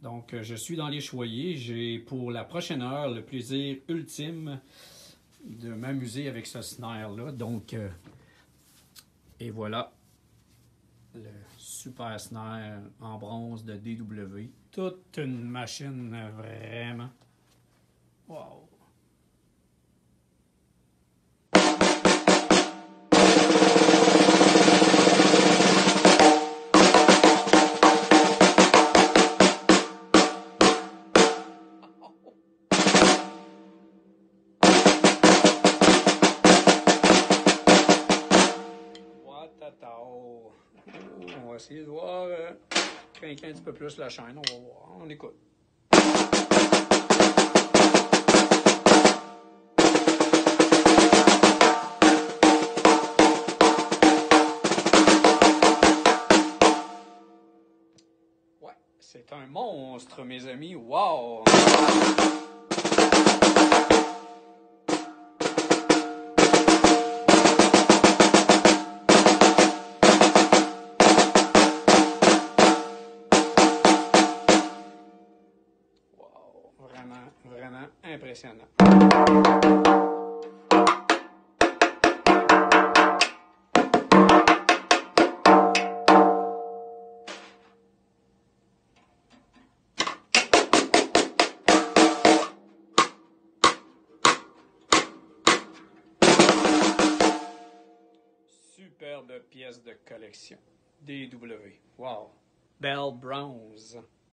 Donc, je suis dans les choyers. J'ai pour la prochaine heure le plaisir ultime de m'amuser avec ce snare-là. Donc, et voilà le super snare en bronze de DW. Toute une machine vraiment. Wow! On va essayer de voir craquer un petit peu plus la chaîne. On va voir. On écoute. Ouais, c'est un monstre, mes amis. Wow! Vraiment impressionnant. Superbe pièce de collection. DW. Wow. Bell Bronze.